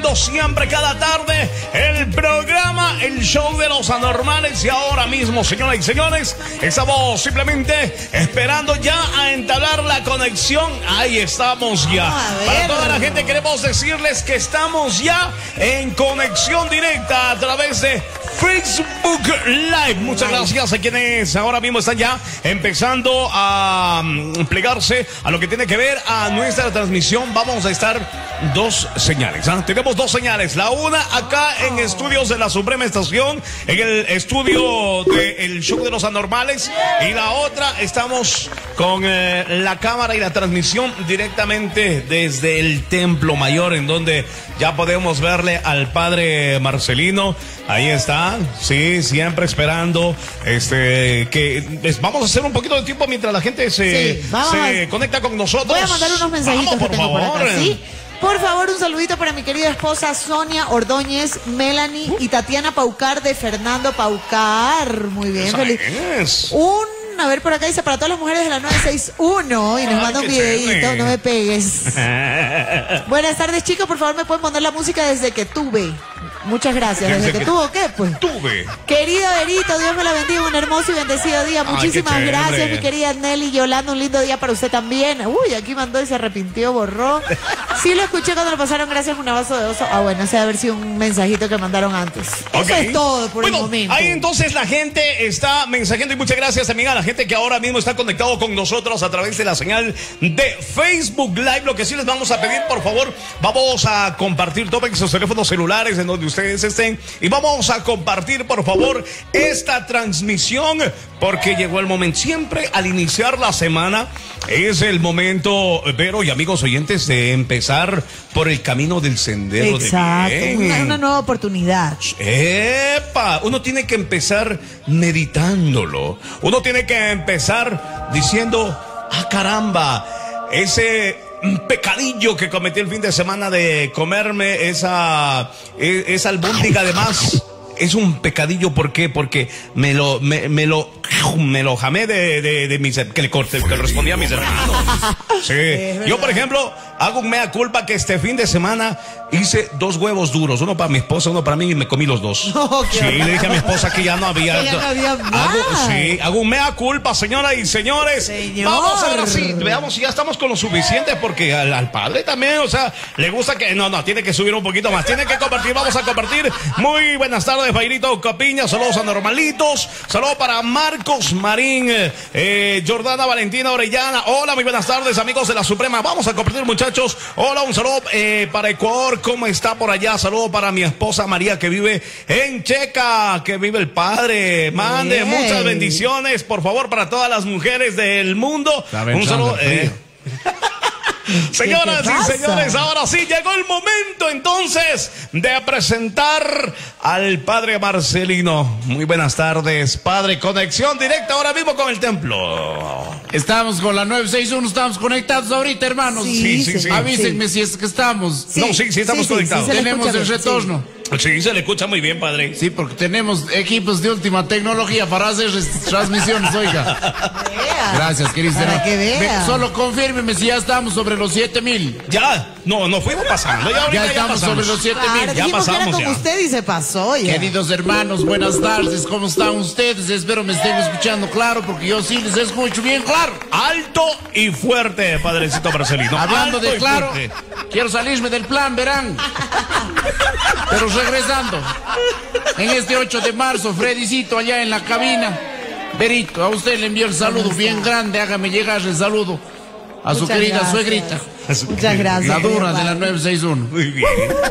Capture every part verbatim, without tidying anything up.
compartiendo siempre, cada tarde, el programa, el show de los anormales. Y ahora mismo, señoras y señores, estamos simplemente esperando ya a entablar la conexión. Ahí estamos ya. Para toda la gente queremos decirles que estamos ya en conexión directa a través de Facebook Live. Muchas gracias a quienes ahora mismo están ya empezando a plegarse a lo que tiene que ver a nuestra transmisión. Vamos a estar dos señales, ¿eh? Tenemos dos señales. La una acá en estudios de la Suprema Estación, en el estudio del show de los anormales. Y la otra, estamos con eh, la cámara y la transmisión directamente desde el Templo Mayor, en donde ya podemos verle al padre Marcelino. Ahí está, sí, siempre esperando este que les vamos a hacer un poquito de tiempo mientras la gente se, sí, se a, conecta con nosotros. Voy a mandar unos mensajitos vamos, por que tengo favor. por acá, ¿sí? Por favor, un saludito para mi querida esposa Sonia Ordóñez, Melanie y Tatiana Paucar de Fernando Paucar. Muy bien, feliz. Es. Un A ver, por acá dice, para todas las mujeres de la nueve seis uno, y nos Ay, manda un videíto, chévere. no me pegues. Buenas tardes, chicos, por favor, me pueden poner la música desde que tuve. Muchas gracias. ¿Desde, ¿Desde que, que tuvo qué? Pues. Tuve. Querido Berito, Dios me la bendiga, un hermoso y bendecido día. Muchísimas Ay, gracias, mi querida Nelly Yolanda, un lindo día para usted también. Uy, aquí mandó y se arrepintió, borró. Sí lo escuché cuando lo pasaron, gracias, un abrazo de oso. Ah, bueno, ese debe haber sido un mensajito que mandaron antes. Okay. Eso es todo por bueno, el momento. Ahí entonces la gente está mensajeando y muchas gracias también a la gente que ahora mismo está conectado con nosotros a través de la señal de Facebook Live. Lo que sí les vamos a pedir, por favor, vamos a compartir todos sus teléfonos celulares en donde ustedes estén y vamos a compartir, por favor, esta transmisión, porque llegó el momento. Siempre al iniciar la semana es el momento, Vero y amigos oyentes, de empezar por el camino del sendero. Exacto, de bien. Una, una nueva oportunidad. ¡Epa! Uno tiene que empezar meditándolo. Uno tiene que empezar diciendo, ah, caramba, ese pecadillo que cometí el fin de semana de comerme esa, esa albóndiga de más. Es un pecadillo, ¿por qué? Porque me lo, me, me lo, me lo jamé de, de, de mis, que le corté, que respondía a mis hermanos. Sí. Yo, por ejemplo, hago un mea culpa que este fin de semana hice dos huevos duros, uno para mi esposa, uno para mí, y me comí los dos. Oh, sí, le dije a mi esposa que ya no había. Que ya no había más. Hago, sí, hago un mea culpa, señoras y señores. Señor. Vamos ahora sí, veamos si ya estamos con lo suficiente, porque al, al padre también, o sea, le gusta que, no, no, tiene que subir un poquito más, tiene que compartir, vamos a compartir. Muy buenas tardes, Bairito Capiña, saludos a Normalitos, saludos para Marcos Marín, eh, Jordana Valentina Orellana. Hola, muy buenas tardes, amigos de la Suprema. Vamos a compartir, muchachos. Hola, un saludo eh, para Ecuador, ¿cómo está por allá? Saludo para mi esposa María, que vive en Checa, que vive el padre. Mande Bien. muchas bendiciones, por favor, para todas las mujeres del mundo. Un saludo. Eh. Señoras y señores, ahora sí llegó el momento entonces de presentar al padre Marcelino. Muy buenas tardes, padre. Conexión directa ahora mismo con el templo. Estamos con la nueve seis uno, estamos conectados ahorita, hermanos. Sí, sí, sí. Avísenme sí. si es que estamos. Sí. No, sí, sí, estamos Sí, sí, conectados. sí, se le Tenemos escucha el bien, retorno. sí. Sí, se le escucha muy bien, padre. Sí, porque tenemos equipos de última tecnología para hacer transmisiones, oiga. Vea. Gracias, querido. Para que vea. Solo confírmeme si ya estamos sobre los siete mil. Ya, no, nos fuimos pasando. Ya, ahorita Ya ya estamos pasamos. sobre los siete Claro, mil. ya dijimos que era pasamos, con ya. usted y se pasó ya. Queridos hermanos, buenas tardes. ¿Cómo están ustedes? Espero me estén escuchando claro, porque yo sí les escucho bien claro. Alto y fuerte, padrecito Marcelino. Hablando Alto de y claro, fuerte. quiero salirme del plan, verán. Pero regresando, en este ocho de marzo, Fredicito allá en la cabina. Berito, a usted le envío el saludo bien grande, hágame llegar el saludo a su Muchas querida gracias. suegrita. Muchas gracias. La dura de la padre. nueve seis uno. Muy bien.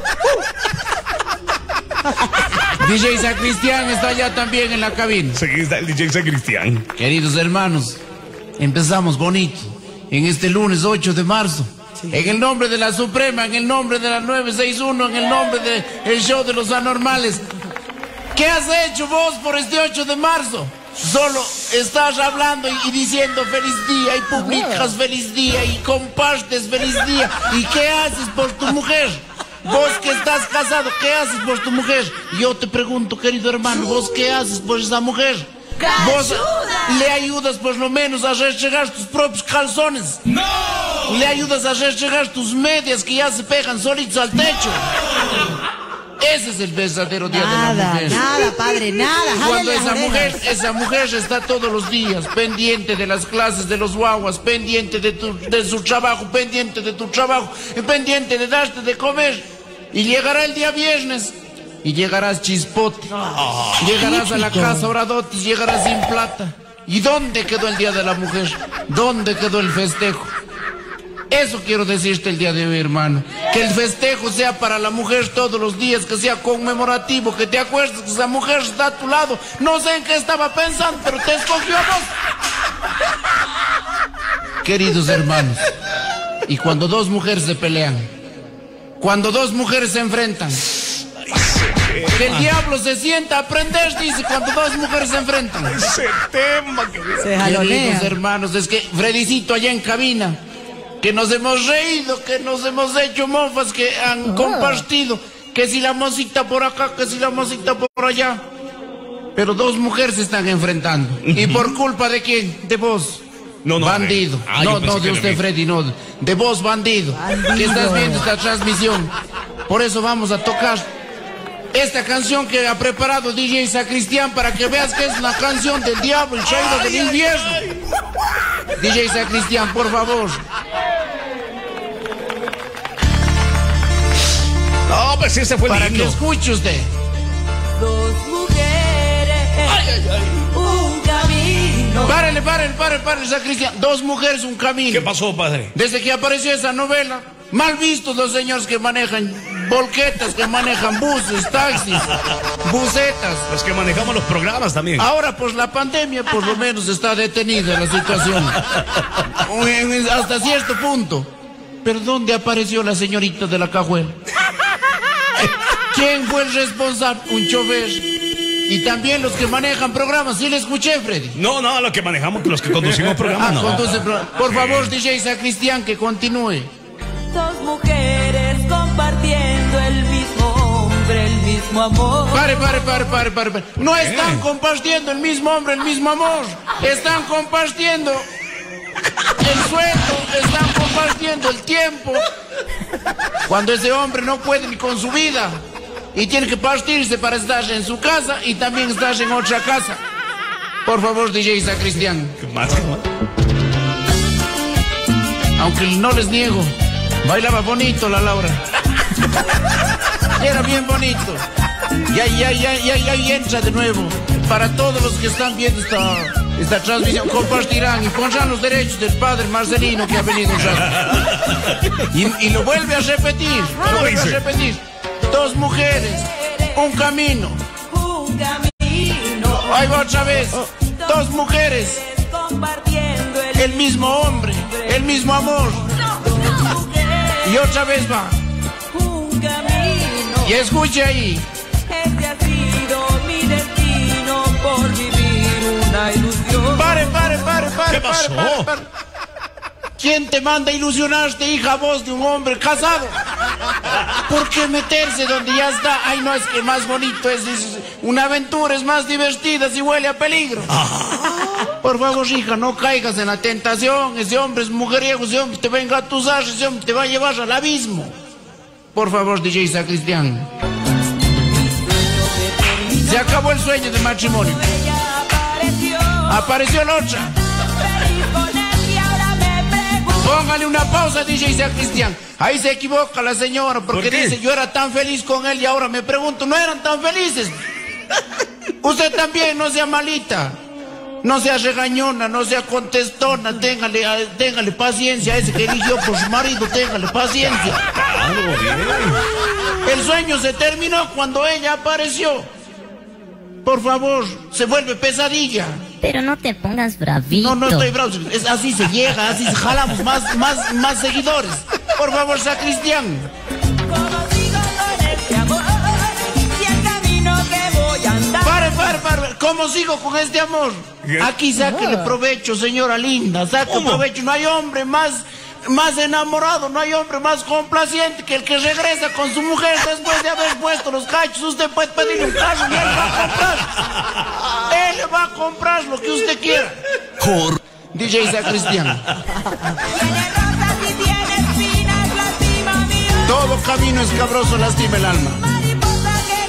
D J Sacristián está allá también en la cabina. Sí, está el D J San Cristian. Queridos hermanos, empezamos bonito en este lunes ocho de marzo. Sí. En el nombre de la Suprema, en el nombre de la nueve seis uno, en el nombre del show de los anormales. ¿Qué has hecho vos por este ocho de marzo? Solo estás hablando y, y diciendo feliz día y publicas feliz día y compartes feliz día. ¿Y qué haces por tu mujer? Vos que estás casado, ¿qué haces por tu mujer? Yo te pregunto, querido hermano, ¿vos qué haces por esa mujer? Vos le ayudas por lo menos a restregar tus propios calzones. ¡No! Le ayudas a restregar tus medias que ya se pegan solitos al techo. Ese es el verdadero Día Nada, de la Mujer. nada, padre, nada. Cuando Jálale esa las mujer, orejas. esa mujer está todos los días pendiente de las clases de los guaguas, pendiente de, tu, de su trabajo, pendiente de tu trabajo, pendiente de darte de comer. Y llegará el día viernes y llegarás chispote. Oh, llegarás a la casa oradotis, llegarás sin plata. ¿Y dónde quedó el Día de la Mujer? ¿Dónde quedó el festejo? Eso quiero decirte el día de hoy, hermano. Que el festejo sea para la mujer todos los días, que sea conmemorativo, que te acuerdes que esa mujer está a tu lado. No sé en qué estaba pensando, pero te escogió a vos. Queridos hermanos, y cuando dos mujeres se pelean, cuando dos mujeres se enfrentan, que el diablo se sienta a aprender, dice, cuando dos mujeres se enfrentan. Ese tema que... Se jalonea. Queridos hermanos, es que Fredicito allá en cabina, que nos hemos reído, que nos hemos hecho mofas, que han compartido, que si la mosita por acá, que si la mosita por allá. Pero dos mujeres se están enfrentando. ¿Y por culpa de quién? De vos. No, no, bandido. Ah, no, yo pensé no, que de era usted, mí. Freddy, no. De vos, bandido. Bandido. Que estás viendo esta transmisión. Por eso vamos a tocar esta canción que ha preparado D J Sacristián para que veas que es la canción del diablo, el traído del invierno. D J Sacristián, por favor. No, pues sí, ese fue Para lindo. que escuche usted. Dos mujeres, un camino. Párele, párele, párele, párele, Sacristián. Dos mujeres, un camino. ¿Qué pasó, padre? Desde que apareció esa novela, mal vistos los señores que manejan volquetas, que manejan buses, taxis, busetas. Los que manejamos los programas también. Ahora, por la pandemia, por lo menos está detenida la situación. Hasta cierto punto. Pero ¿dónde apareció la señorita de la cajuela? ¿Quién fue el responsable? Un chofer. Y también los que manejan programas. ¿Sí le escuché, Freddy? No, no, los que manejamos, los que conducimos programas, Ah, no. conduce pro- Por favor, D J Sacristián, que continúe. Dos mujeres compartiendo el mismo hombre, el mismo amor. Pare, pare, pare, pare, pare, pare. No están compartiendo el mismo hombre, el mismo amor. Están compartiendo el sueldo, están compartiendo el tiempo. Cuando ese hombre no puede ni con su vida y tiene que partirse para estar en su casa y también estar en otra casa. Por favor, D J Sacristián. ¿Qué más? ¿Qué más? Aunque no les niego, bailaba bonito la Laura. Era bien bonito. Y ahí, ahí, ahí, ahí, ahí entra de nuevo. Para todos los que están viendo esta, esta transmisión, compartirán y pondrán los derechos del padre Marcelino que ha venido un rato. Y, y lo vuelve a repetir. Lo vuelve a dice? repetir. Dos mujeres, un camino. Un camino. Ahí va otra vez. Dos mujeres, Compartiendo el el mismo hombre, el mismo amor. Y otra vez va. un camino. Y escuche ahí. Este ha sido mi destino por vivir una ilusión. Pare, pare, pare, pare. ¿Qué pasó? pare, pare, pare. ¿Quién te manda a ilusionarte, hija, vos de un hombre casado? ¿Por qué meterse donde ya está? Ay, no, es que más bonito es, es una aventura, es más divertida si huele a peligro. Por favor, hija, no caigas en la tentación. Ese hombre es mujeriego, ese hombre te va a engatusar, ese hombre te va a llevar al abismo. Por favor, D J Sacristián. Se acabó el sueño de matrimonio. Ella apareció. Apareció la otra. Feliz con él y ahora me pregunto. Póngale una pausa, D J Sacristián. Ahí se equivoca la señora porque ¿Por qué? dice, yo era tan feliz con él y ahora me pregunto, no eran tan felices. Usted también, no sea malita. No sea regañona, no sea contestona, téngale, a- téngale paciencia a ese que eligió por su marido, téngale paciencia. Claro, bien. El sueño se terminó cuando ella apareció. Por favor, se vuelve pesadilla. Pero no te pongas bravito. No, no estoy bravo, es así se llega, así jalamos más, más, más seguidores. Por favor, Sacristián. Como sigo con este amor y el camino que voy a andar. Pare, pare, pare. ¿Cómo sigo con este amor? ¿Qué? Aquí sáquele provecho, señora linda. Saque ¿Cómo? provecho. No hay hombre más, más enamorado, no hay hombre más complaciente que el que regresa con su mujer después de haber puesto los cachos. Usted puede pedirle un carro y él va a comprar. Él le va a comprar lo que usted quiera. D J Sacristián. Tiene rosas y tiene espinas, lastima mi alma. Todo camino escabroso lastima el alma. Mariposa que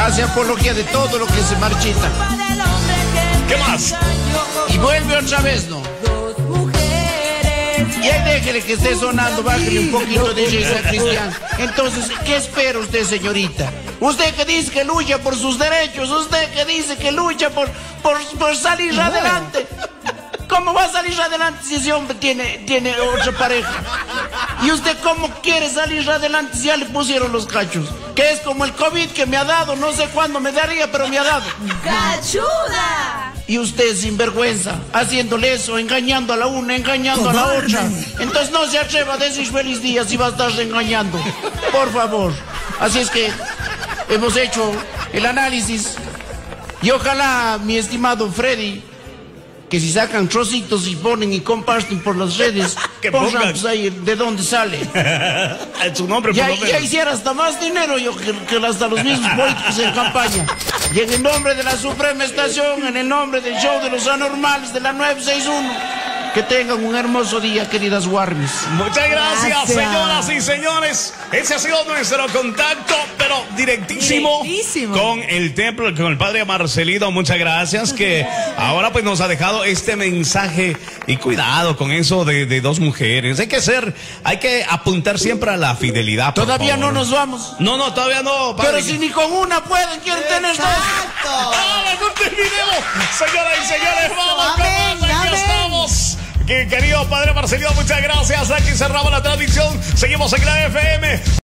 hace apología de todo lo que se marchita. ¿Qué más? Y vuelve otra vez, ¿no? Y ahí déjele que esté sonando, bájale un poquito de D J San Cristian. Entonces, ¿qué espera usted, señorita? Usted que dice que lucha por sus derechos, usted que dice que lucha por, por, por salir adelante. ¿Cómo va a salir adelante si ese hombre tiene, tiene otra pareja? ¿Y usted cómo quiere salir adelante si ya le pusieron los cachos? Que es como el COVID que me ha dado, no sé cuándo me daría, pero me ha dado. ¡Cachuda! Y usted sinvergüenza, haciéndole eso, engañando a la una, engañando a la otra. Entonces no se atreva a decir feliz día si va a estar engañando. Por favor. Así es que hemos hecho el análisis. Y ojalá, mi estimado Freddy, que si sacan trocitos y ponen y comparten por las redes, que pongan pongan pues ahí de dónde sale. En su nombre, por Ya, lo menos. ya hiciera hasta más dinero yo que, que hasta los mismos políticos en campaña. Y en el nombre de la Suprema Estación, en el nombre del show de los anormales de la nueve seis uno, que tengan un hermoso día, queridas Warmis. Muchas gracias, Gracias. señoras y señores. Ese ha sido nuestro contacto, pero directísimo, Directísimo. con el templo, con el padre Marcelino. Muchas gracias, que ahora pues nos ha dejado este mensaje. Y cuidado con eso de, de dos mujeres. Hay que ser, hay que apuntar siempre a la fidelidad. por Todavía favor. no nos vamos. No, no, todavía no, padre. Pero si ni con una pueden, quieren tener dos. Exacto. ¡Ah, no terminemos! Señoras y señores, vamos con Amén, más, aquí amén. estamos. Que, querido padre Marcelino, muchas gracias. Aquí cerramos la transmisión. Seguimos en la F M.